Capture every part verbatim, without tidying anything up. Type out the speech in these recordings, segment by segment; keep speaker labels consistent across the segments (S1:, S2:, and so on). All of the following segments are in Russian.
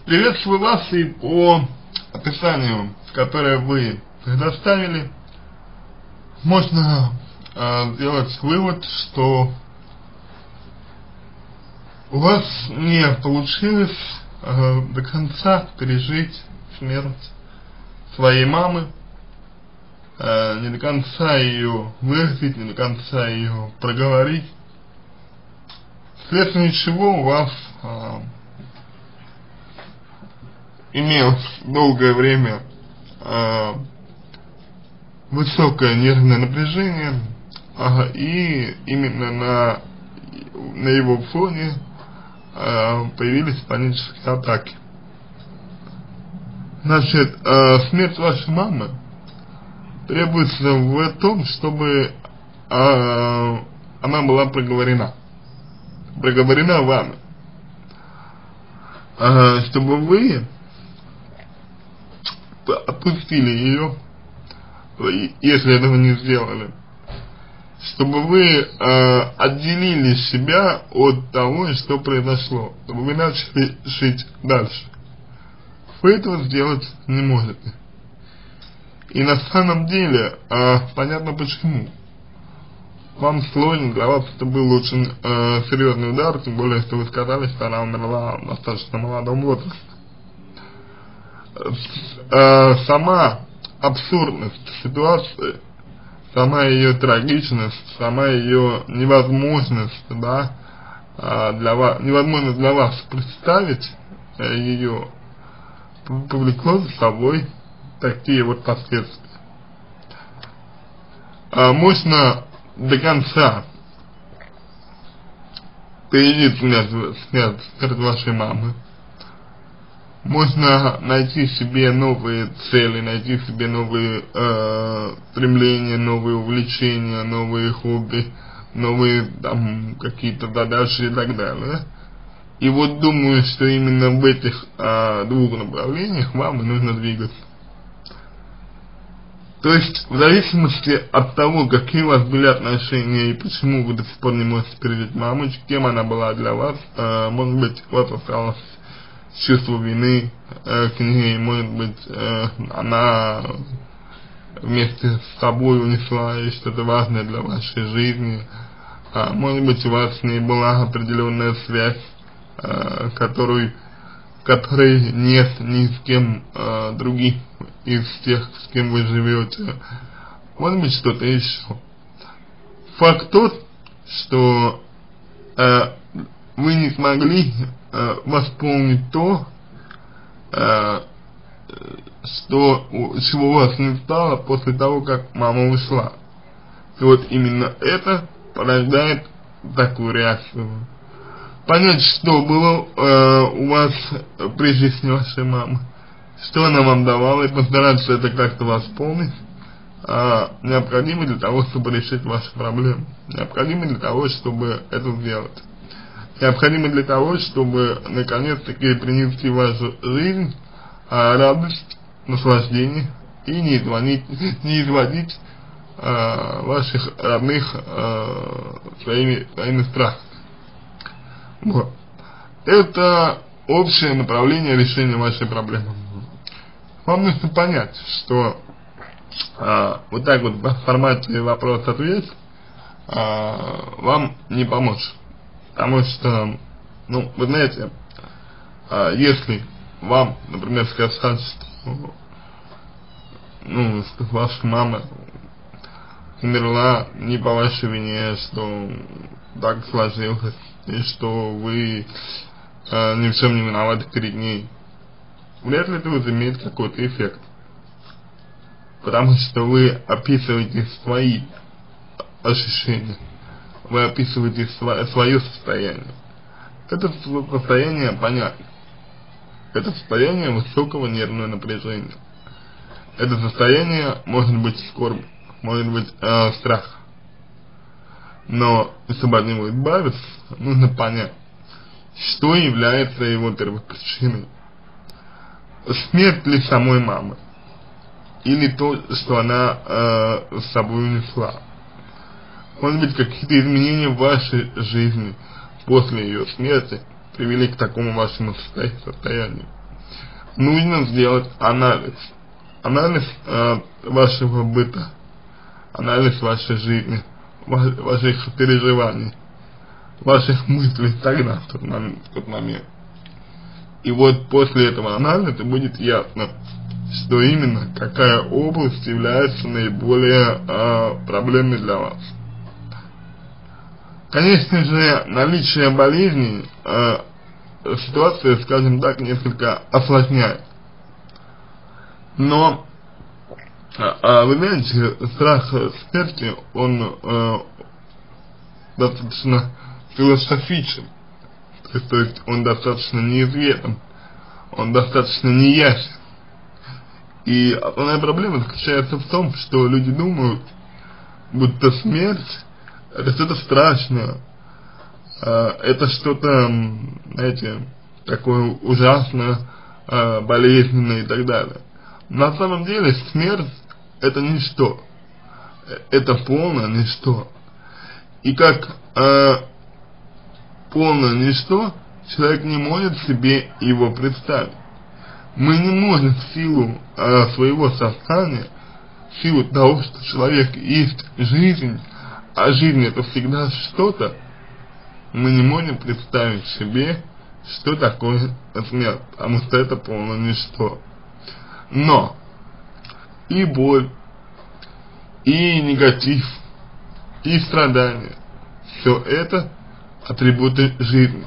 S1: Приветствую вас, и по описанию, которое вы предоставили, можно э, сделать вывод, что у вас не получилось э, до конца пережить смерть своей мамы, э, не до конца ее выразить, не до конца ее проговорить, вследствие чего у вас э, имелось долгое время э, высокое нервное напряжение, э, и именно на, на его фоне э, появились панические атаки. Значит, э, смерть вашей мамы требуется в том, чтобы э, она была проговорена, проговорена вами, э, чтобы вы отпустили ее, если этого не сделали, чтобы вы э, отделили себя от того, что произошло, чтобы вы начали жить дальше. Вы этого сделать не можете. И на самом деле, э, понятно почему. Вам сложно, для вас это был очень э, серьезный удар, тем более, что вы сказали, что она умерла в достаточно молодом возрасте. Э, сама абсурдность ситуации, сама ее трагичность, сама ее невозможность, да, для вас, невозможность для вас представить ее, повлекло за собой такие вот последствия. А можно до конца пережить смерть, смерть вашей мамы, можно найти себе новые цели, найти себе новые э, стремления, новые увлечения, новые хобби, новые там какие-то задачи и так далее. И вот думаю, что именно в этих э, двух направлениях вам и нужно двигаться. То есть, в зависимости от того, какие у вас были отношения и почему вы до сих пор не можете пережить маму, кем она была для вас, э, может быть, у вас осталось чувство вины э, к ней, может быть, э, она вместе с собой унесла и что-то важное для вашей жизни, а может быть, у вас с ней была определенная связь, э, которую, которой нет ни с кем э, другим из тех, с кем вы живете, может быть, что-то еще. Факт тот, что э, вы не смогли э, восполнить то, э, что, чего у вас не стало после того, как мама ушла. И вот именно это порождает такую реакцию. Понять, что было э, у вас при жизни вашей мамы, что она вам давала, и постараться это как-то восполнить, э, необходимо для того, чтобы решить ваши проблемы, необходимо для того, чтобы это сделать. Необходимо для того, чтобы наконец-таки принести в вашу жизнь а, радость, наслаждение и не изводить, не изводить а, ваших родных а, своими, своими страхами. Вот. Это общее направление решения вашей проблемы. Вам нужно понять, что а, вот так вот в формате вопрос-ответ а, вам не поможет. Потому что, ну, вы знаете, а, если вам, например, сказать, что, ну, что ваша мама умерла не по вашей вине, что так сложилось, и что вы а, ни в чем не виноваты перед ней, вряд ли это возымеет какой-то эффект. Потому что вы описываете свои ощущения. Вы описываете свое состояние. Это состояние понятно. Это состояние высокого нервного напряжения. Это состояние может быть скорбь, может быть э, страх. Но чтобы от него избавиться, нужно понять, что является его первопричиной. Смерть ли самой мамы, или то, что она э, с собой унесла. Может быть, какие-то изменения в вашей жизни после ее смерти привели к такому вашему состоянию. нужно сделать анализ. Анализ э, вашего быта, анализ вашей жизни, ва ваших переживаний, ваших мыслей тогда, в тот момент, в тот момент. И вот после этого анализа будет ясно, что именно, какая область является наиболее э, проблемной для вас. Конечно же, наличие болезней э, ситуацию, скажем так, несколько осложняет. Но, а, вы знаете, страх смерти, он э, достаточно философичен, то есть, то есть он достаточно неизвестен, он достаточно неясен. И основная проблема заключается в том, что люди думают, будто смерть это что-то страшное, э, это что-то, знаете, такое ужасное, э, болезненное и так далее. На самом деле смерть это ничто, это полное ничто. И как э, полное ничто, человек не может себе его представить. Мы не можем в силу э, своего сознания, в силу того, что человек есть жизнь, а жизнь это всегда что-то, мы не можем представить себе, что такое смерть, потому что это полное ничто. Но и боль, и негатив, и страдания, все это атрибуты жизни.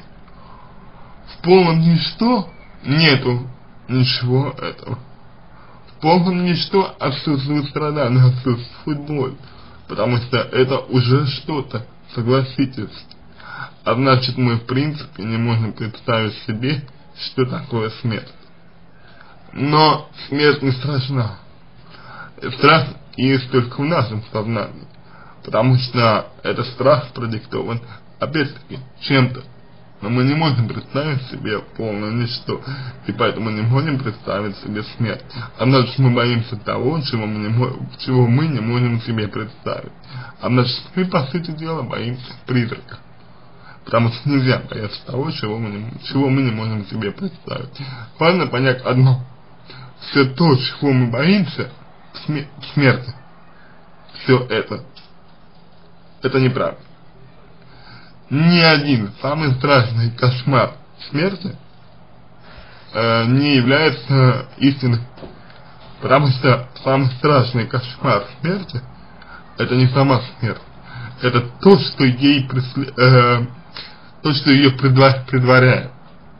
S1: В полном ничто нету ничего этого. В полном ничто отсутствует страдание, отсутствует боль, потому что это уже что-то, согласитесь. А значит, мы в принципе не можем представить себе, что такое смерть. Но смерть не страшна. Страх есть только в нашем сознании, потому что этот страх продиктован, опять-таки, чем-то. Но мы не можем представить себе полное ничто, и поэтому не можем представить себе смерть. А значит, мы боимся того, чего мы не, чего мы не можем себе представить. А значит, мы, по сути дела, боимся призрака. Потому что нельзя бояться того, чего мы не, чего мы не можем себе представить. Важно понять одно. Все то, чего мы боимся, смер смерти, все это, это неправда. Ни один самый страшный кошмар смерти э, не является истиной. Потому что самый страшный кошмар смерти это не сама смерть. Это то, что ей преслед... э, то, что ее предва... предваряет.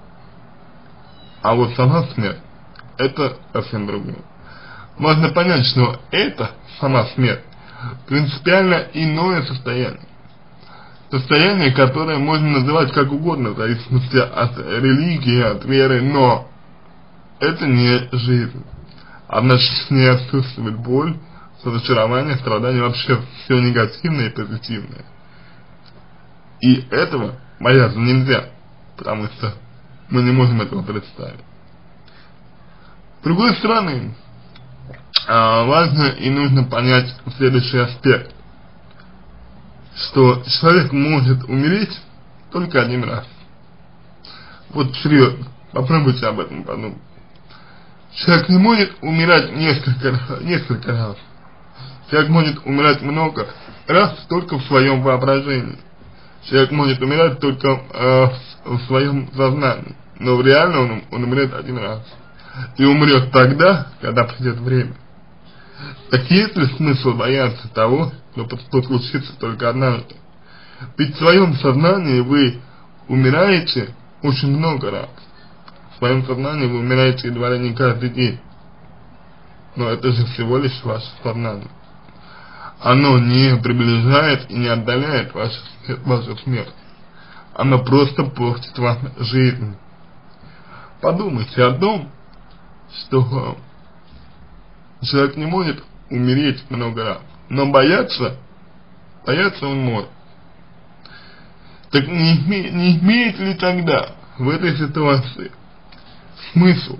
S1: А вот сама смерть это совсем другое. Можно понять, что это сама смерть принципиально иное состояние. Состояние, которое можно называть как угодно, в зависимости от религии, от веры, но это не жизнь. А значит, с ней отсутствует боль, разочарование, страдания, вообще все негативное и позитивное. И этого бояться нельзя, потому что мы не можем этого представить. С другой стороны, важно и нужно понять следующий аспект, что человек может умереть только один раз. Вот серьезно, попробуйте об этом подумать. Человек не может умирать несколько, несколько раз. Человек может умирать много раз только в своем воображении. Человек может умирать только э, в своем сознании. Но в реально он, он умрет один раз. И умрет тогда, когда придет время. Так есть ли смысл бояться того, что случится только однажды? Ведь в своем сознании вы умираете очень много раз. В своем сознании вы умираете едва ли не каждый день. Но это же всего лишь ваше сознание. Оно не приближает и не отдаляет вашу, вашу смерть. Оно просто портит вам жизнь. Подумайте о том, что человек не может умереть много раз, но бояться, бояться он может. Так не, име, не имеет ли тогда в этой ситуации смысл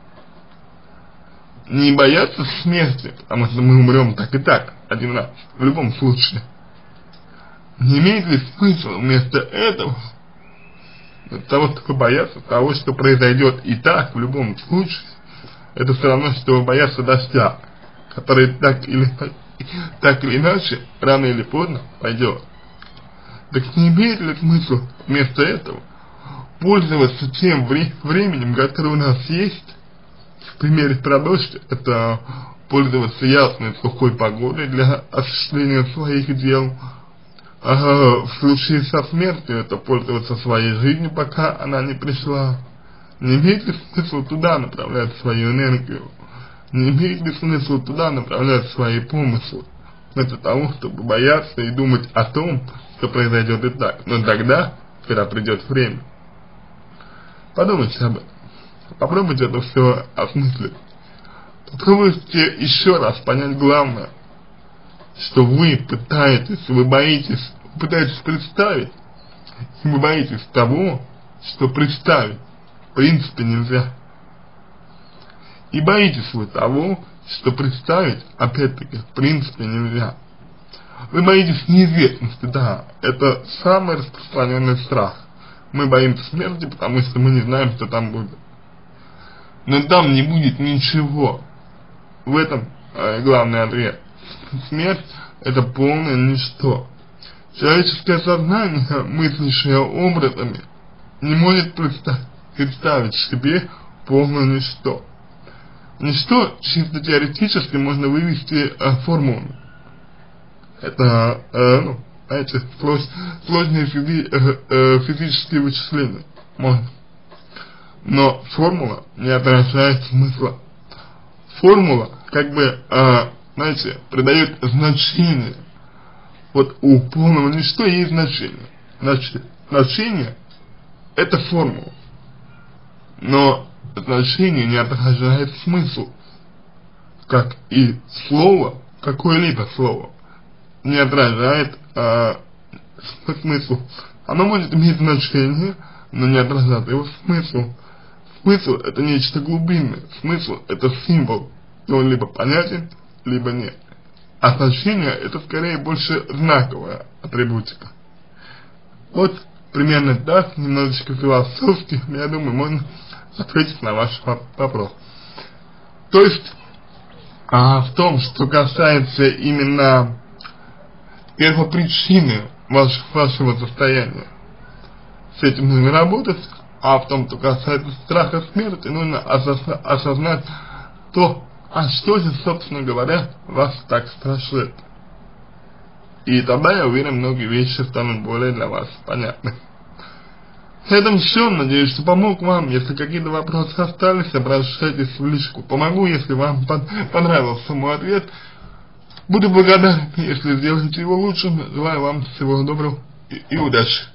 S1: не бояться смерти, потому что мы умрем так и так, один раз, в любом случае? Не имеет ли смысл вместо этого, вместо того, чтобы бояться того, что произойдет и так, в любом случае, это все равно, что бояться дождя, который так или, так или иначе, рано или поздно пойдет. Так не имеет ли смысла вместо этого пользоваться тем вре временем, которое у нас есть, в примере про дождь, это пользоваться ясной сухой погодой для осуществления своих дел, а в случае со смертью это пользоваться своей жизнью, пока она не пришла. Не имеет ли смысла туда направлять свою энергию? Не имеет ли смысла туда направлять свои помыслы, вместо того, чтобы бояться и думать о том, что произойдет и так, но тогда, когда придет время? Подумайте об этом. Попробуйте это все осмыслить. Попробуйте еще раз понять главное, что вы пытаетесь, вы боитесь, вы пытаетесь представить, и вы боитесь того, что представить в принципе нельзя. И боитесь вы того, что представить, опять-таки, в принципе нельзя. Вы боитесь неизвестности, да, это самый распространенный страх. Мы боимся смерти, потому что мы не знаем, что там будет. Но там не будет ничего. В этом э, главный ответ. Смерть — это полное ничто. Человеческое сознание, мыслящее образами, не может представ представить себе полное ничто. Ничто чисто теоретически можно вывести э, формулами. Это, э, ну, знаете, слож, сложные физи э, э, физические вычисления. Можно. Но формула не отражает смысла. Формула, как бы, э, знаете, придает значение. Вот у полного ничто есть значение. Значит, значение — это формула. Но значение не отражает смысл. Как и слово, какое-либо слово, не отражает э, смысл. Оно может иметь значение, но не отражает его смысл. Смысл — это нечто глубинное. Смысл — это символ. Он либо понятен, либо нет. А значение — это скорее больше знаковая атрибутика. Вот примерно так, немножечко философски, я думаю, можно ответить на ваш вопрос. То есть, а, в том, что касается именно первопричины ваш, вашего состояния, с этим нужно работать, а в том, что касается страха смерти, нужно осозна осознать то, а что же, собственно говоря, вас так страшит. И тогда, я уверен, многие вещи станут более для вас понятны. На этом все. Надеюсь, что помог вам. Если какие-то вопросы остались, обращайтесь в личку. Помогу, если вам понравился мой ответ. Буду благодарен, если сделаете его лучшим. Желаю вам всего доброго и, и удачи.